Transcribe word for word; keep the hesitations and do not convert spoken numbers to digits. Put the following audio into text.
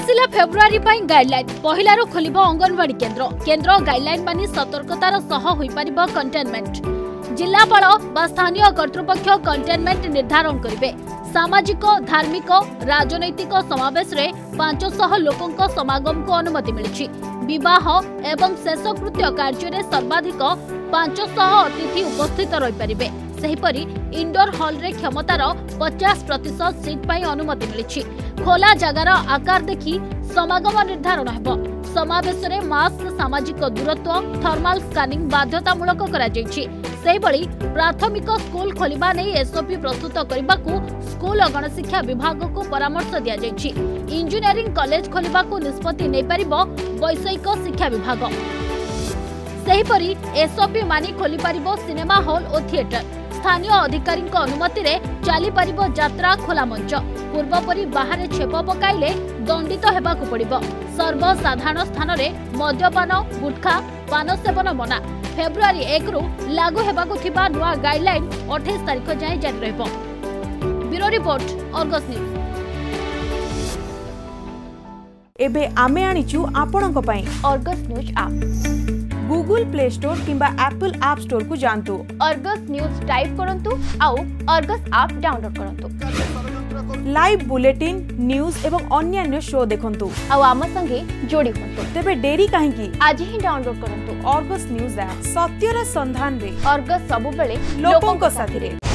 आसिला फेब्रुआरी गाइडलाइन पहिलारू खोलिबो अंगनवाड़ी केन्द्र केन्द्र गाइडलाइन मानि सतर्कतार सह होई परिबो कंटेनमेंट। जिलापाल बा स्थानीय कर्तृपक्ष कंटेनमेंट निर्धारण करिवे। सामाजिक धार्मिक राजनैतिक समावेश रे पांच सौ लोकों समागम को अनुमति मिली। विवाह एवं शेषकृत्य कार्य रे सर्वाधिक पांच सौ अतिथि उपस्थित रही पारिबे। सेहिपरि इंडोर हॉल रे क्षमतार पचास प्रतिशत सीट पाई अनुमति मिली। खोला जगार आकार देखि समागम निर्धारण हेबो। समावेश रे मास्क सामाजिक दूरत्व थर्माल स्कानिंग बाध्यतामूलक करा जायछि। सेहिभଳି प्राथमिक स्कूल खोलिबा नै एसओपी प्रस्तुत करबाकू स्कूल गणशिक्षा विभाग को परामर्श दिया जायछि। इंजीनियरिंग कॉलेज खोलिबाकू निष्पत्ति नै परिबो वैषयिक शिक्षा विभाग। सेहिपरि एसओपी मानि खोली परिबो सिनेमा हॉल और थिएटर। स्थानीय अधिकारी अनुमति रे चली परिबो यात्रा खोला मंच। पूर्वपरि बाहर छेप पकाइले दंडित हेबाकू पड़िबो। सर्वसाधारण स्थान रे मद्यपान गुटखा पान सेवन मना। फेब्रुआरी एक रु लागू हेबाकू थिबा नुआ गाइडलाइन अट्ठाईस तारिख जाए जारी रहबो। Bureau report Argus news. एबे आमे आनिचु आपणक पई Argus news app. Google Play Store किंबा एप्पल ऐप स्टोर को जानतु अर्गस न्यूज टाइप करंतु आउ अर्गस ऐप डाउनलोड करंतु। लाइव बुलेटिन न्यूज एवं अन्य शो देखंतु आउ आम संगे जोड़ी होंतु। तेबे देरी काहे की आज ही डाउनलोड करंतु अर्गस न्यूज ऐप। सत्यर संधान रे अर्गस सबु बेले लोकों को साथी रे।